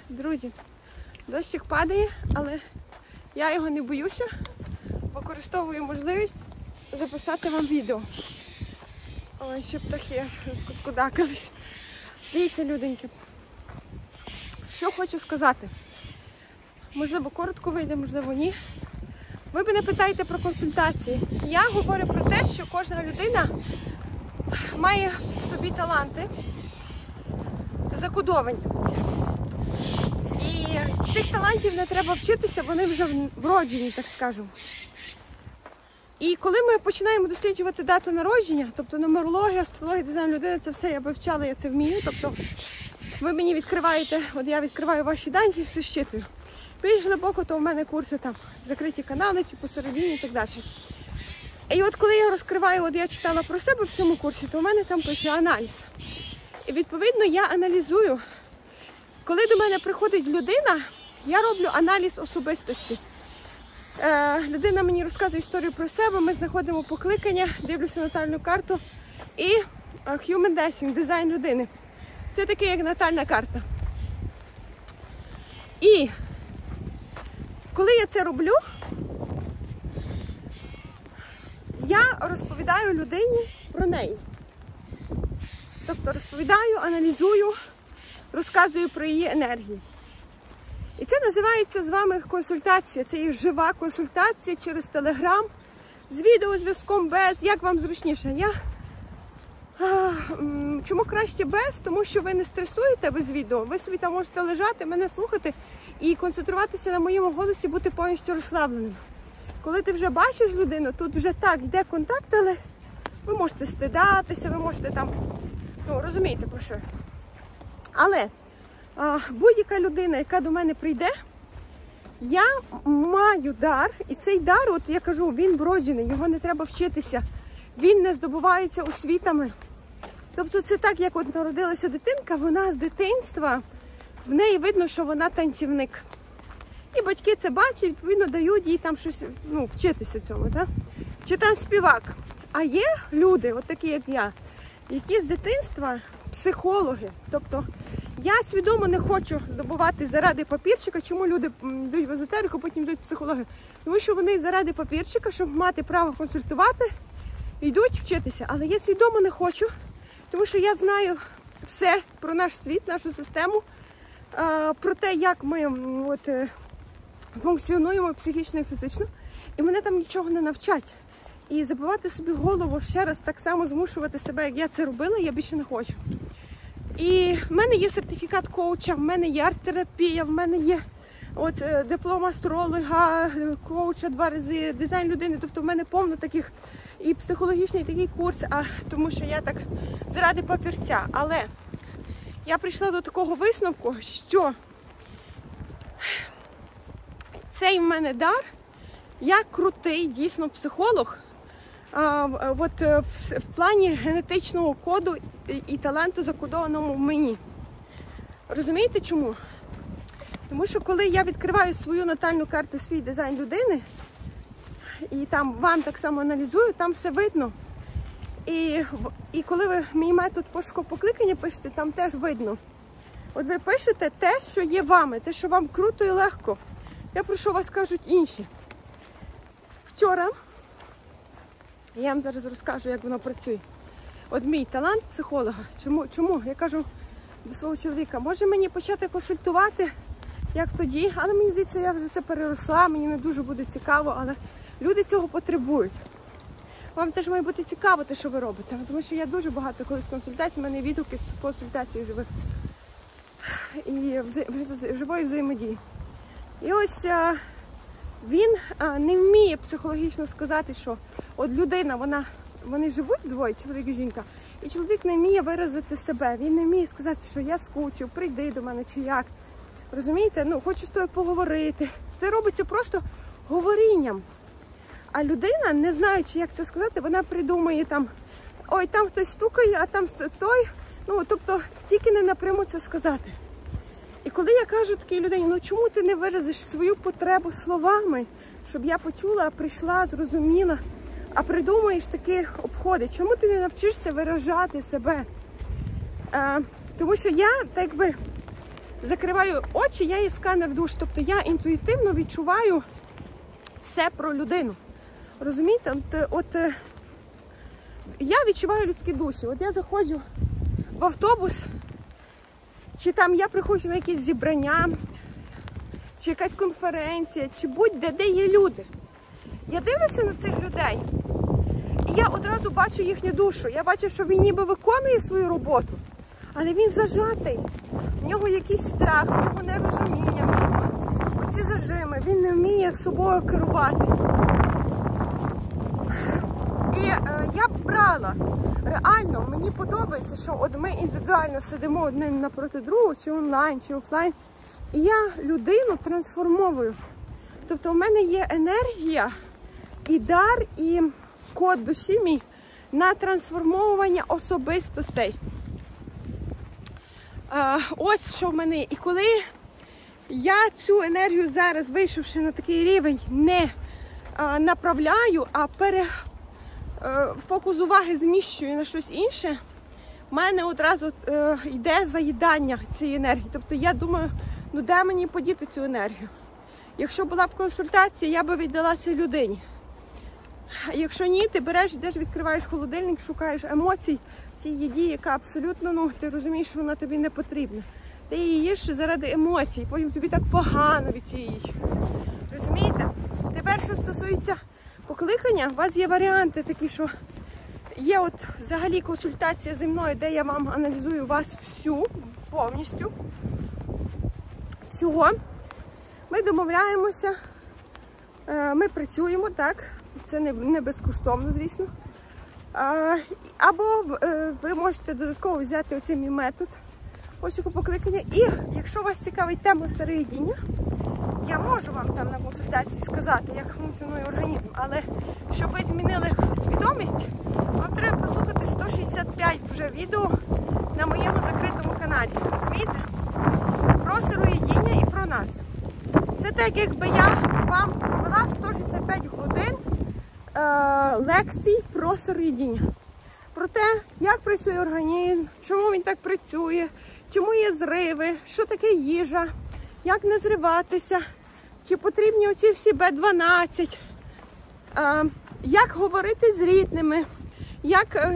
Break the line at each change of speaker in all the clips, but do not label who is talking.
Друзі, дощик падає, але я його не боюся. Використовую можливість записати вам відео. Ой, ще птахи розкудакались. Дивіться, люденьки. Що хочу сказати. Можливо, коротко вийде, можливо, ні. Ви мене питаєте про консультації. Я говорю про те, що кожна людина має в собі таланти, закодовані. І цих талантів не треба вчитися, вони вже вроджені, так скажемо. І коли ми починаємо досліджувати дату народження, тобто нумерологія, астрологія, дизайн людини, це все я вивчала, я це вмію. Тобто ви мені відкриваєте, от я відкриваю ваші дані і все щитую. Більш глибоко, то в мене курси там закриті канали чи посередині і так далі. І от коли я розкриваю, от я читала про себе в цьому курсі, то в мене там пише аналіз. І відповідно я аналізую. Коли до мене приходить людина, я роблю аналіз особистості. Людина мені розказує історію про себе, ми знаходимо покликання, дивлюся натальну карту і Human Design, дизайн людини. Це таке, як натальна карта. І коли я це роблю, я розповідаю людині про неї. Тобто розповідаю, аналізую, розказую про її енергію. І це називається з вами консультація. Це є жива консультація через Телеграм, з відеозв'язком без, як вам зручніше. Чому краще без? Тому що ви не стресуєте без відео. Ви собі там можете лежати, мене слухати і концентруватися на моєму голосі, бути повністю розслабленим. Коли ти вже бачиш людину, тут вже так, йде контакт, але ви можете стидатися, ви можете там, ну, розумієте про що. Але будь-яка людина, яка до мене прийде, я маю дар, і цей дар, от я кажу, він вроджений, його не треба вчитися, він не здобувається освітами. Тобто це так, як от народилася дитинка, вона з дитинства, в неї видно, що вона танцівник. І батьки це бачать, відповідно дають їй там щось, ну, вчитися цьому, так? Чи там співак. А є люди, от такі як я, які з дитинства психологи. Тобто я свідомо не хочу здобувати заради папірчика. Чому люди йдуть в езотерику, потім йдуть в психологію? Тому що вони заради папірчика, щоб мати право консультувати, йдуть вчитися. Але я свідомо не хочу, тому що я знаю все про наш світ, нашу систему, про те, як ми функціонуємо психічно і фізично. І мене там нічого не навчать. І забивати собі голову ще раз, так само змушувати себе, як я це робила, я більше не хочу. І в мене є сертифікат коуча, в мене є арт-терапія, в мене є диплом астролога, коуча 2 рази, дизайн людини. Тобто в мене повно таких і психологічний такий курс, тому що я так заради папірця. Але я прийшла до такого висновку, що цей в мене дар, я крутий дійсно психолог, в плані генетичного коду і таланту, закодованому в мені. Розумієте чому? Тому що коли я відкриваю свою натальну карту, свій дизайн людини, і там вам так само аналізую, там все видно. І коли ви мій метод пошуку покликання пишете, там теж видно. От ви пишете те, що є вами, те, що вам круто і легко. Я про що вас кажуть інші. Вчора, я вам зараз розкажу, як воно працює. От мій талант психолога. Чому? Я кажу до свого чоловіка, може мені почати консультувати, як тоді, але мені здається, я вже це переросла, мені не дуже буде цікаво, але люди цього потребують. Вам теж має бути цікаво те, що ви робите, тому що я дуже багато коли з консультацій, в мене відгуки з консультацій живих і живої взаємодії. І ось він не вміє психологічно сказати, що от людина, вони живуть двоє, чоловік і жінка, і чоловік не вміє виразити себе, він не вміє сказати, що я скучив, прийди до мене чи як. Розумієте? Ну, хочу з тобою поговорити. Це робиться просто говорінням. А людина, не знаючи, як це сказати, вона придумує там, ой, там хтось стукає, а там той. Ну, тобто, тільки не напряму це сказати. І коли я кажу такій людині, ну чому ти не виразиш свою потребу словами, щоб я почула, прийшла, зрозуміла, а придумуєш такі обходи, чому ти не навчишся виражати себе? Тому що я, так би, закриваю очі, я є сканер душ. Тобто я інтуїтивно відчуваю все про людину. Розумієте? Я відчуваю людські душі. От я заходжу в автобус, чи там я приходжу на якісь зібрання, чи якась конференція, чи будь-де, де є люди. Я дивлюся на цих людей, і я одразу бачу їхню душу. Я бачу, що він ніби виконує свою роботу, але він зажатий. В нього якийсь страх, в нього нерозуміння, в нього оці зажими, він не вміє собою керувати. І я б брала, реально, мені подобається, що от ми індивідуально сидимо один напроти другого, чи онлайн, чи офлайн, і я людину трансформовую. Тобто в мене є енергія, і дар, і код душі мій на трансформовування особистостей. Ось що в мене. І коли я цю енергію зараз, вийшовши на такий рівень, не направляю, а фокус уваги зміщую на щось інше, в мене одразу йде заїдання цієї енергії. Тобто я думаю, ну де мені подіти цю енергію? Якщо була б консультація, я би віддала цій людині. А якщо ні, ти береш, йдеш, відкриваєш холодильник, шукаєш емоцій в цій їді, яка абсолютно, ну, ти розумієш, що вона тобі не потрібна. Ти її їш заради емоцій, потім тобі так погано від цієї їжі. Розумієте? Тепер, що стосується покликання, у вас є варіанти такі, що є от взагалі консультація зі мною, де я вам аналізую вас всю, повністю, всього. Ми домовляємося, ми працюємо, так, це не безкоштовно, звісно. Або ви можете додатково взяти оцей мій метод пошуку покликання. І якщо вас цікавить тема сироїдіння, я можу вам там на консультації сказати, як функціонує організм, але щоб ви змінили свідомість, вам треба послухати 165 вже відео на моєму закритому каналі, розумієте? Про сироїдіння і про нас. Це так, якби я вам провела 165 годин лекцій про сироїдіння. Про те, як працює організм, чому він так працює, чому є зриви, що таке їжа, як не зриватися, чи потрібні оці всі Б12, як говорити з рідними, як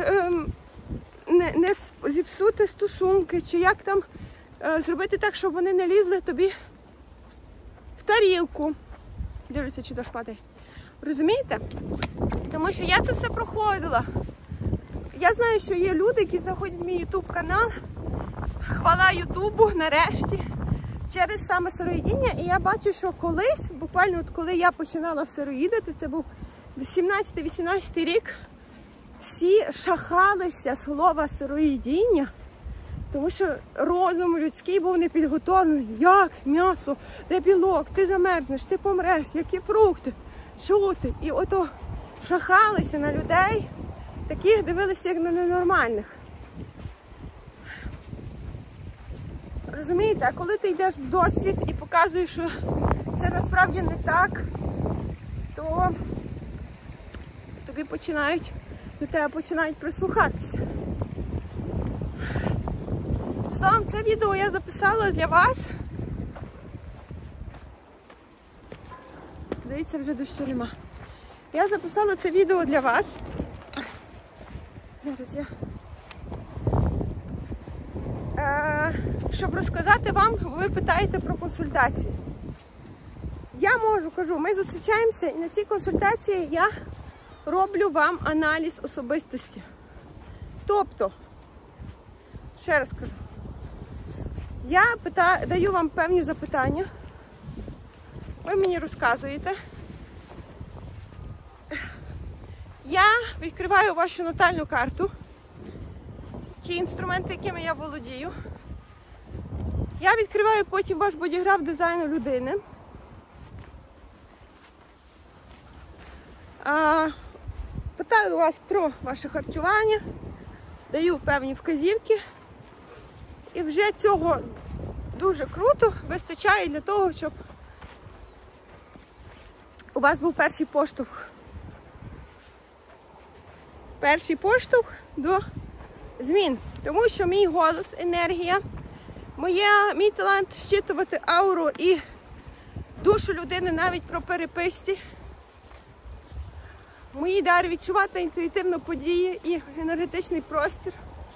не зіпсути стосунки, чи як там зробити так, щоб вони не лізли тобі в тарілку. Дивлюся, чи дощ падає. Розумієте? Тому що я це все проходила. Я знаю, що є люди, які знаходять мій ютуб-канал, хвала ютубу, нарешті, через саме сироїдіння. І я бачу, що колись, буквально от коли я починала сироїдити, це був 17-18 рік, всі шахалися слова сироїдіння, тому що розум людський був не підготовлений. Як м'ясо, де білок, ти замерзнеш, ти помреш, які фрукти, що ти? І ото шахалися на людей, таких дивилися як на ненормальних. Розумієте, а коли ти йдеш в досвід і показуєш, що це насправді не так, то тобі до тебе починають прислухатися. Словом, це відео я записала для вас. Дивіться, вже дощу нема. Я записала це відео для вас. Зараз я. Щоб розказати вам, ви питаєте про консультації. Я кажу, ми зустрічаємося, і на цій консультації я роблю вам аналіз особистості. Тобто, ще раз кажу, я даю вам певні запитання, ви мені розказуєте. Я відкриваю вашу натальну карту, ті інструменти, якими я володію. Я відкриваю потім ваш бодіграф дизайну людини. Питаю вас про ваше харчування, даю певні вказівки. І вже цього дуже круто вистачає для того, щоб у вас був перший поштовх. Перший поштовх до змін. Тому що мій голос, енергія, Мій талант щитувати ауру і душу людини навіть про переписці. Мої дар відчувати інтуїтивно події і енергетичний простір.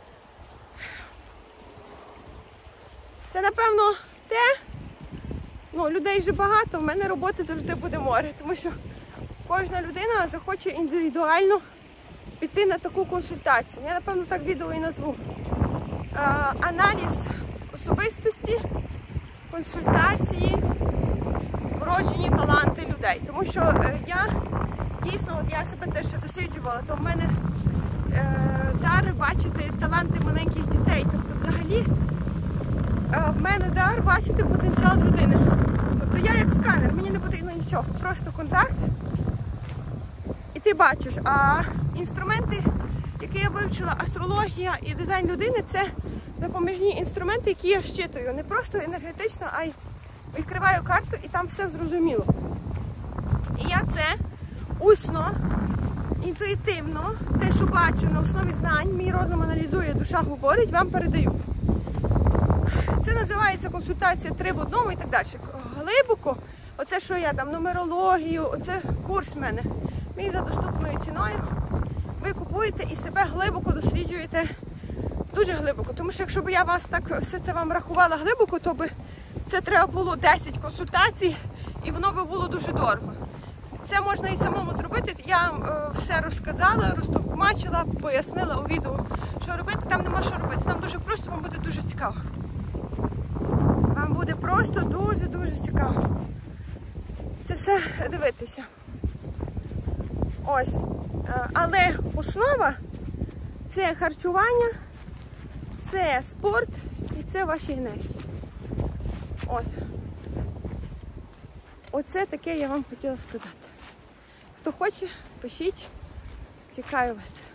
Це, напевно, те, людей вже багато, в мене роботи завжди буде море, тому що кожна людина захоче індивідуально піти на таку консультацію. Я, напевно, так відео і назву. Аналіз особистості, консультації, вроджені таланти людей. Тому що я дійсно, я себе теж досліджувала, то в мене дар бачити таланти маленьких дітей. Тобто взагалі в мене дар бачити потенціал людини. Тобто я як сканер, мені не потрібно нічого, просто контакт і ти бачиш. А інструменти, які я вивчила, астрологія і дизайн людини, це допоміжні інструменти, які я щитую. Не просто енергетично, а й відкриваю карту і там все зрозуміло. І я це усно, інтуїтивно, те, що бачу на основі знань, мій розум аналізує, душа говорить, вам передаю. Це називається консультація 3 в 1 і так далі. Глибоко, оце що я там, нумерологію, оце курс в мене. Мій за доступною ціною. Ви купуєте і себе глибоко досліджуєте, дуже глибоко. Тому що якщо б я вас так все це вам рахувала глибоко, то би це треба було 10 консультацій і воно би було дуже дорого. Це можна і самому зробити. Я все розказала, розтовкмачила, пояснила у відео, що робити. Там нема що робити. Там дуже просто, вам буде дуже цікаво. Вам буде просто дуже-дуже цікаво. Це все дивитися. Ось. Але основа – це харчування, це спорт і це ваші енергії. От. Оце таке я вам хотіла сказати. Хто хоче, пишіть. Чекаю вас.